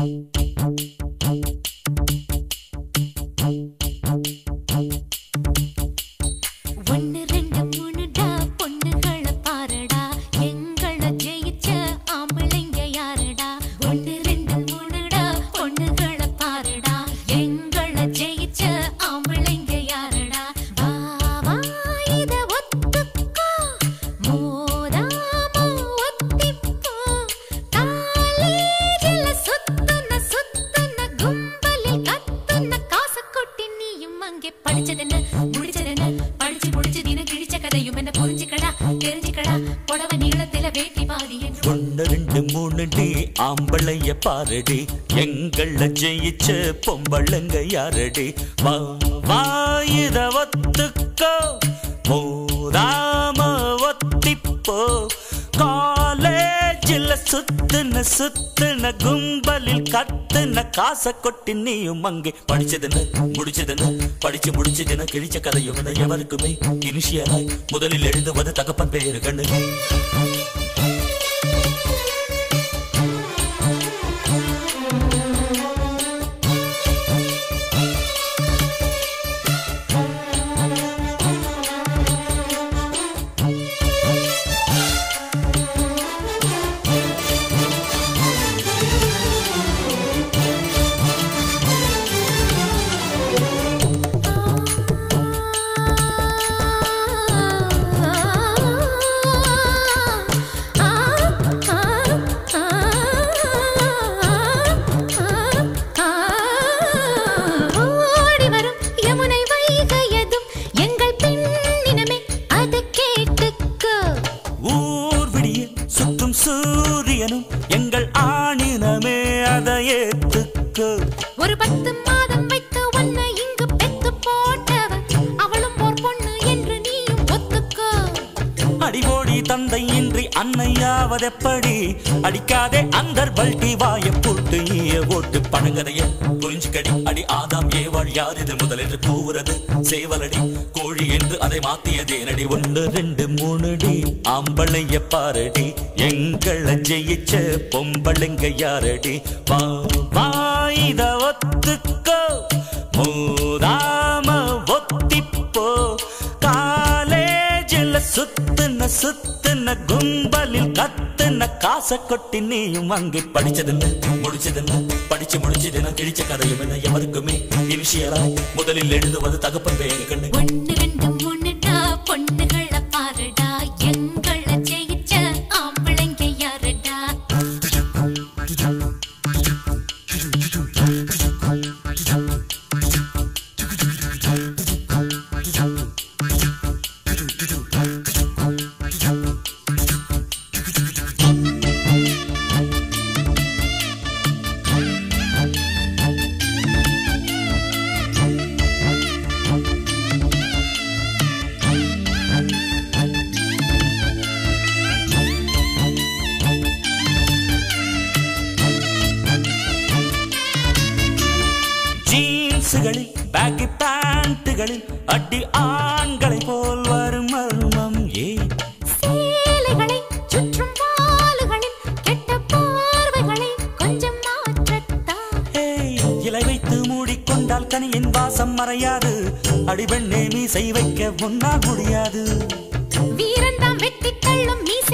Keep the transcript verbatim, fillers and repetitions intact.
ஆம்பளைய பாரடி எங்கள ஜெயிச்ச பொம்பளங்க யாரடி வா வாயித ஒத்துக்கோ மோதாம ஒத்திப்போ காலேஜில் சுத்துன சுத்துன கும்பலில் கத்துன காசை கொட்டி நீயும் அங்கே படிச்சதுன்னு முடிச்சதுன்னு படிச்சு முடிச்சதுன்னு கிழிச்ச கதையும் எவருக்குமே இனிஷியலாய் முதலில் எழுதுவது தகப்பன் பெயரு கண்ணு சூரியனும் எங்கள் ஆணினமே அதை ஏத்துக்கு ஒரு பத்து மாதம் வைத்து ஒன்ன இங்கு பெத்து போட்டவ அவளும் போர் பொண்ணு என்று நீயும் ஒத்துக்கோ அடிபோடி தந்தை இன்றி அன்னையாவதெப்படி அடிக்காதே அந்த பல்டி வாய போட்டு ஈய ஓட்டு பணங்கதைய புரிஞ்சுக்கடி அடி ஆதாம் ஏவாள் யார் இது முதல் என்று கூவுறது சேவலடி கோழி என்று அதை மாத்தியதே நடி ஒன்று ரெண்டு மூணு டி ஆம்பளைய பாரடி எங்கள ஜெயிச்ச பொம்பளைங்க யாரடி வா வாயித ஒத்துக்கோ மோதாம ஒத்திப்போ காலேஜில் சுத்துன சுத்துன கும்பலில் கத்துன காசை கொட்டி நீயும் அங்கே படிச்சதுன்னு முடிச்சதுன்னு படிச்சு முடிச்சதுன்னு கிழிச்ச கதையும் என்ன எவருக்குமே இனிஷியலாய் முதலில் எழுதுவது தகப்பன் பெயரு கண்ணு ஒன்னு ரெண்டு மூணுடா பொண்ணுகளை பாருடா எங்கள ஜெயிச்ச ஆம்பளைங்க யாருடா ஜீன்ஸுகளில் பேக்கி பேண்ட்டுகளில் அடி ஆண்களை போல் வரும் மர்மம் ஏ சேலைகளை சுற்றும் வாளுகளில் கெட்ட பார்வைகளை கொஞ்சம் மாற்றத்தான் இலை வைத்து மூடிக்கொண்டால் கனியின் வாசம் மறையாது அடிபெண்ணே மீசை வைக்க ஒன்னால் முடியாது வீரந்தாம் வெட்டி தள்ளும் மீசை